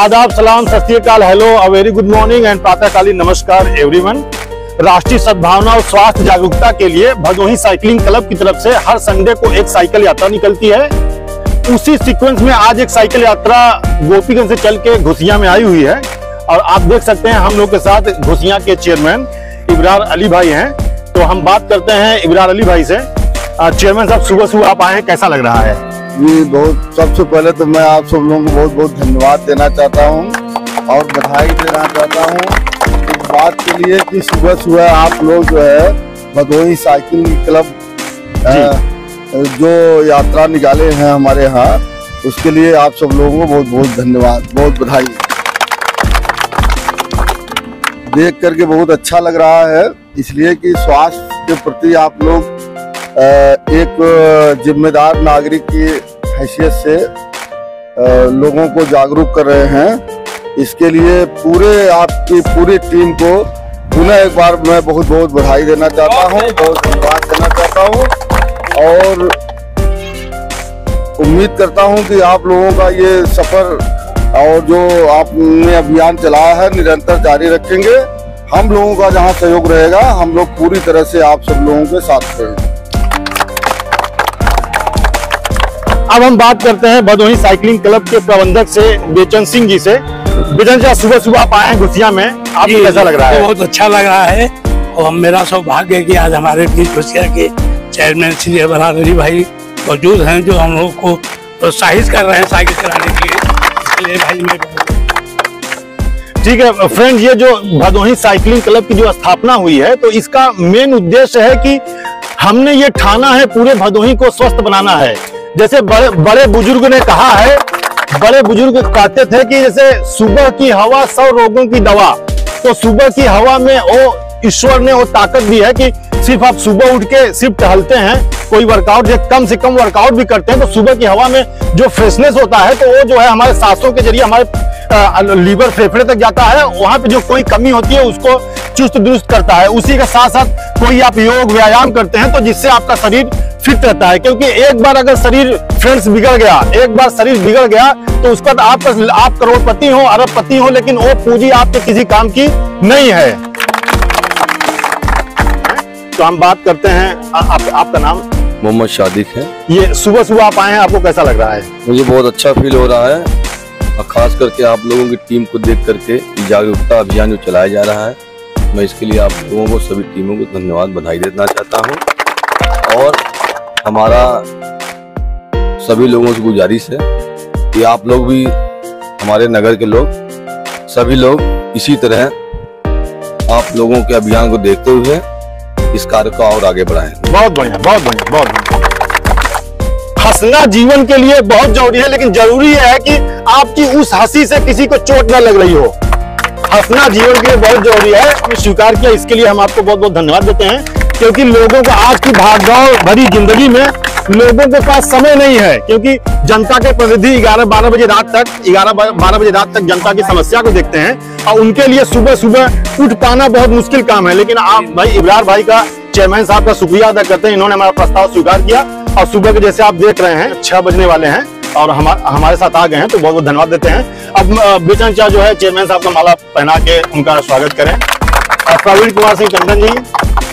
आदाब, सलाम, Sat Shri Akal, hello, a very good morning and प्रातःकालीन नमस्कार एवरीवन। राष्ट्रीय सद्भावना और स्वास्थ्य जागरूकता के लिए भदोही साइकिलिंग क्लब की तरफ से हर संडे को एक साइकिल यात्रा निकलती है। उसी सीक्वेंस में आज एक साइकिल यात्रा गोपीगंज से चल के घुसिया में आई हुई है और आप देख सकते हैं हम लोग के साथ घुसिया के चेयरमैन इब्रार अली भाई हैं। तो हम बात करते हैं इब्रार अली भाई से। चेयरमैन साहब, सुबह सुबह आप आए हैं, कैसा लग रहा है? जी बहुत, सबसे पहले तो मैं आप सब लोगों को बहुत बहुत धन्यवाद देना चाहता हूं और बधाई देना चाहता हूं इस बात के लिए कि सुबह सुबह आप लोग जो है भदोही साइकिल क्लब जो यात्रा निकाले हैं हमारे यहाँ, उसके लिए आप सब लोगों को बहुत बहुत धन्यवाद, बहुत बधाई। देख करके बहुत अच्छा लग रहा है, इसलिए कि स्वास्थ्य के प्रति आप लोग एक जिम्मेदार नागरिक की हैसियत से लोगों को जागरूक कर रहे हैं। इसके लिए आपकी पूरी टीम को पुनः एक बार मैं बहुत बहुत बधाई देना चाहता हूं, बहुत धन्यवाद देना चाहता हूं और उम्मीद करता हूं कि आप लोगों का ये सफर और जो आपने अभियान चलाया है निरंतर जारी रखेंगे। हम लोगों का जहां सहयोग रहेगा, हम लोग पूरी तरह से आप सब लोगों के साथ रहेंगे। अब हम बात करते हैं भदोही साइकिलिंग क्लब के प्रबंधक से बेचन सिंह जी से। बेचन जी, सुबह सुबह आप आए हैं घुसिया में, आपको कैसा लग रहा है? बहुत अच्छा लग रहा है और मेरा सौभाग्य है कि आज हमारे बीच घुसिया के चेयरमैन श्री इब्रार अली भाई मौजूद हैं, जो हम लोग को प्रोत्साहित कर रहे हैं साइकिल चलाने के लिए। भाई मैं ठीक है फ्रेंड, ये जो भदोही साइकिलिंग क्लब की जो स्थापना हुई है, तो इसका मेन उद्देश्य है कि हमने ये ठाना है पूरे भदोही को स्वस्थ बनाना है। जैसे बड़े बुजुर्ग ने कहा है, बड़े बुजुर्ग कहते थे कि जैसे सुबह की हवा 100 रोगों की दवा, तो सुबह की हवा में वो ईश्वर ने वो ताकत दी है कि सिर्फ आप सुबह उठ के सिर्फ टहलते हैं, कोई वर्कआउट या कम से कम वर्कआउट भी करते हैं, तो सुबह की हवा में जो फ्रेशनेस होता है, तो वो जो है हमारे सांसों के जरिए हमारे लीवर फेफड़े तक जाता है। वहां पे जो कोई कमी होती है उसको चुस्त दुरुस्त करता है। उसी के साथ साथ कोई आप योग व्यायाम करते हैं तो जिससे आपका शरीर फिट रहता है, क्योंकि एक बार अगर शरीर फ्रेंड्स बिगड़ गया, एक बार शरीर बिगड़ गया तो उसका आप करोड़पति हो, अरबपति हो, लेकिन वो पूंजी आपके किसी काम की नहीं है। तो हम बात करते हैं, आपका नाम? मोहम्मद शादिक है। ये सुबह सुबह आप आए हैं, आपको कैसा लग रहा है? मुझे बहुत अच्छा फील हो रहा है और खास करके आप लोगों की टीम को देख करके जागरूकता अभियान जो चलाया जा रहा है, मैं इसके लिए आप लोगों को, सभी टीमों को धन्यवाद, बधाई देना चाहता हूं। और हमारा सभी लोगों से गुजारिश है कि आप लोग भी, हमारे नगर के लोग, सभी लोग इसी तरह आप लोगों के अभियान को देखते हुए इस कार्य को और आगे बढ़ाएं। बहुत बढ़िया, बहुत बढ़िया, बहुत बढ़िया। हंसना जीवन के लिए बहुत जरूरी है, लेकिन जरूरी है कि आपकी उस हंसी से किसी को चोट न लग रही हो। हंसना जीवन के लिए बहुत जरूरी है, हमने स्वीकार किया, इसके लिए हम आपको बहुत बहुत धन्यवाद देते हैं। क्योंकि लोगों को आज की भागदौड़ भरी जिंदगी में लोगों के पास समय नहीं है, क्योंकि जनता के प्रतिनिधि 11-12 बजे रात तक जनता की समस्या को देखते हैं और उनके लिए सुबह सुबह उठ पाना बहुत मुश्किल काम है। लेकिन आप भाई इब्रार भाई का, चेयरमैन साहब का शुक्रिया अदा करते हैं, इन्होंने हमारा प्रस्ताव स्वीकार किया और सुबह के जैसे आप देख रहे हैं 6 बजने वाले हैं और हमारे साथ आ गए हैं, तो बहुत बहुत धन्यवाद देते हैं। अब बेचन चाह जो है चेयरमैन साहब का माला पहना के उनका स्वागत करें। और प्रवीण कुमार सिंह टंडन जी,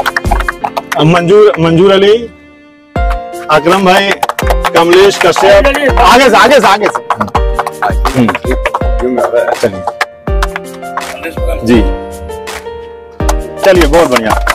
मंजूर अली, अकरम भाई, कमलेश कश्यप, आगे से चलिए जी, चलिए बहुत बढ़िया।